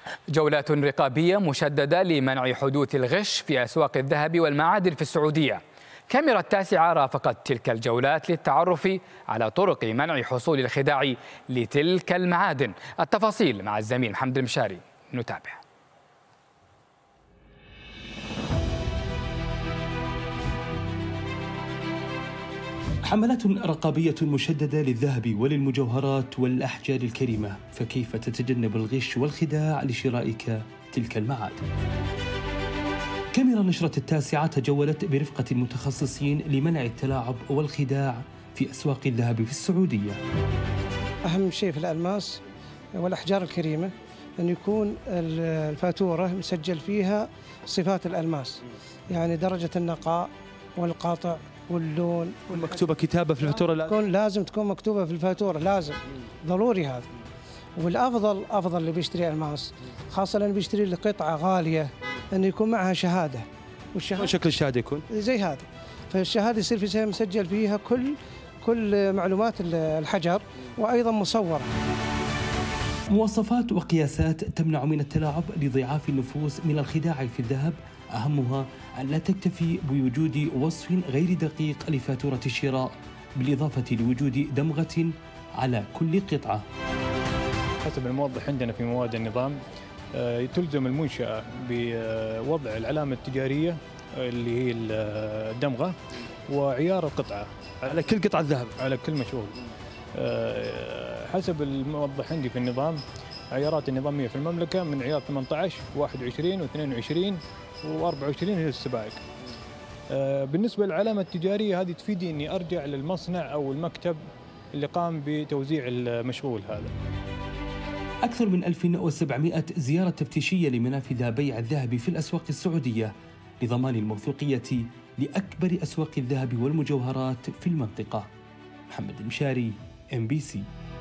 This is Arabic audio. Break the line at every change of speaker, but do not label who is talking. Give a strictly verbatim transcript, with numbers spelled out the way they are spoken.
جولات رقابية مشددة لمنع حدوث الغش في أسواق الذهب والمعادن في السعودية. كاميرا التاسعة رافقت تلك الجولات للتعرف على طرق منع حصول الخداع لتلك المعادن. التفاصيل مع الزميل محمد المشاري، نتابع.
حملات رقابية مشددة للذهب وللمجوهرات والأحجار الكريمة، فكيف تتجنب الغش والخداع لشرائك تلك المعادن؟ كاميرا نشرة التاسعة تجولت برفقة المتخصصين لمنع التلاعب والخداع في أسواق الذهب في السعودية.
أهم شيء في الألماس والأحجار الكريمة أن يكون الفاتورة مسجل فيها صفات الألماس، يعني درجة النقاء والقاطع واللون.
مكتوبة كتابة في الفاتورة؟
لازم تكون لازم تكون مكتوبة في الفاتورة، لازم ضروري هذا. والأفضل أفضل اللي بيشتري ألماس، خاصة اللي بيشتري لقطعة غالية، أن يكون معها شهادة.
والشهادة شكل الشهادة يكون
زي هذا، فالشهادة يصير في مسجل فيها كل كل معلومات الحجر، وأيضا مصورة.
مواصفات وقياسات تمنع من التلاعب لضعاف النفوس من الخداع في الذهب، أهمها أن لا تكتفي بوجود وصف غير دقيق لفاتورة الشراء، بالإضافة لوجود دمغة على كل قطعة.
حسب الموضح عندنا في مواد النظام تلزم المنشأة بوضع العلامة التجارية اللي هي الدمغة وعيار القطعة
على كل قطعة ذهب،
على كل مشغول. حسب الموضح عندي في النظام، عيارات النظامية في المملكة من عيار ثمانية عشر واحد وعشرين واثنين وعشرين وأربعة وعشرين هي السبائك. بالنسبة للعلامة التجارية هذه تفيدي إني أرجع للمصنع أو المكتب اللي قام بتوزيع المشغول هذا.
أكثر من ألف وسبعمائة زيارة تفتيشية لمنافذ بيع الذهب في الأسواق السعودية لضمان الموثوقية لأكبر أسواق الذهب والمجوهرات في المنطقة. محمد المشاري، إم بي سي.